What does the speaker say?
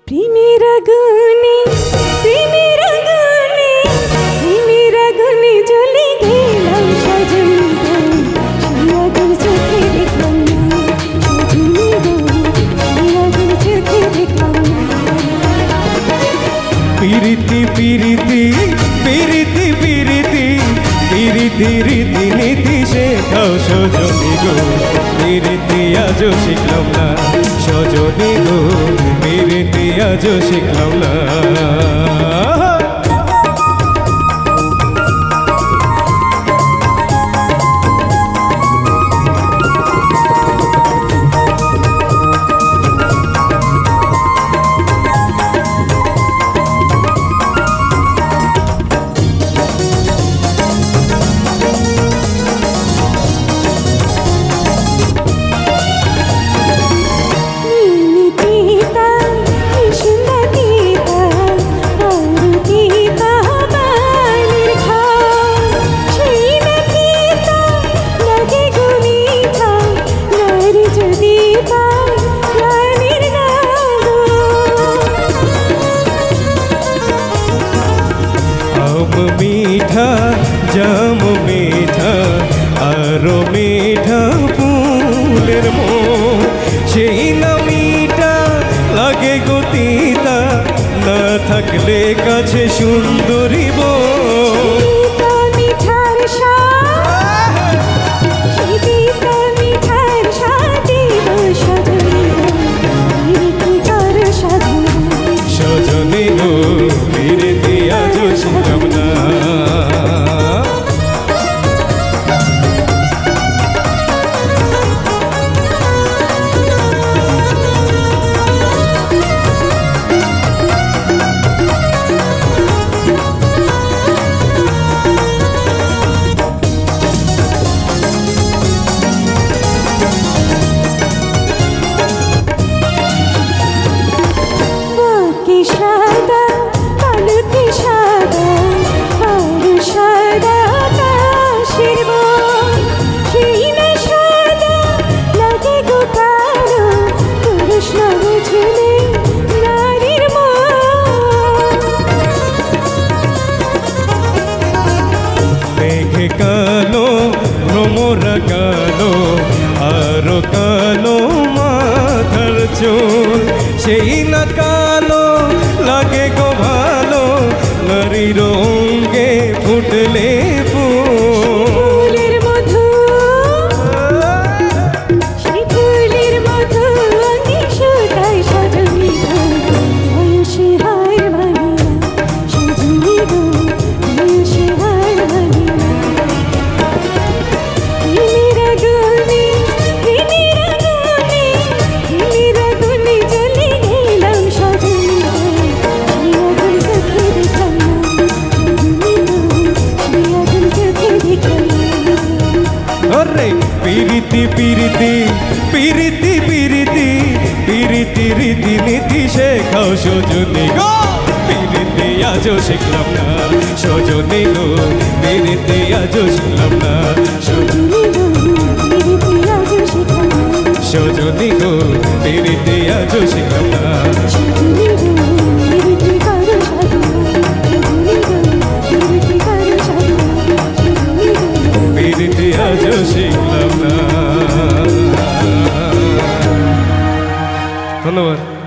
প্রেমের আগুনে প্রেমের আগুনে প্রেমের আগুনে জ্বলে গেলাম সজনী গো, সেই আগুন চোখে দেখলাম না সজনী গো, সেই আগুন চোখে দেখলাম না। পিরিতি পিরিতি পিরিতি পিরিতি পিরিতি রীতি নীতি শেখাও সজনী গো, পিরিতি আজও শিখলাম না সজনী গো, পিরিতি আজও শিখলাম না। मीठा जाम मीठा आरो मीठा फूलेर मोह, সেই না মিঠা লাগে গো তিতা, না থাকলে কাছে সুন্দরী বউ। সজনী গো পিরিতি আজও শিখলাম না। সাদা কালকে সাদা আর সাদা আকাশের বন, সেই না সাদা লাগে গো কালো, পুরুষ না বুঝলে নারীর মন। মেঘে কালো ভ্রমরা কালো আরো কালো মাথার চুল, সেই না কালো লাগে গো ভালো, নারীর অঙ্গে ফুটলে ফুলের মধু, সেই ফুলের মধু অঙ্গে সুতায় সজনী গো, বয়সে হার ভাঙিয়া সজনী গো, বয়সে হার ভাঙিয়া। প্রেমের আগুনে প্রেমের আগুনে প্রেমের আগুনে জ্বলে গেলাম সজনী গো, সেই আগুন চোখে দেখলাম না সজনী গো, সেই আগুন চোখে দেখলাম না। अरे পিরিতি পিরিতি পিরিতি পিরিতি পিরিতি রীতি নীতি শেখাও সজনী গো, পিরিতি আজও শিখলাম না সজনী গো, পিরিতি আজও শিখলাম না সজনী গো, পিরিতি আজও শিখলাম না সজনী গো, পিরিতি আজও শিখলাম না। সজনী গো, পিরিতি করো সাধনা, সজনী গো, পিরিতি করো সাধনা, সজনী গো, পিরিতি আজও শিখলাম না। ধন্যবাদ।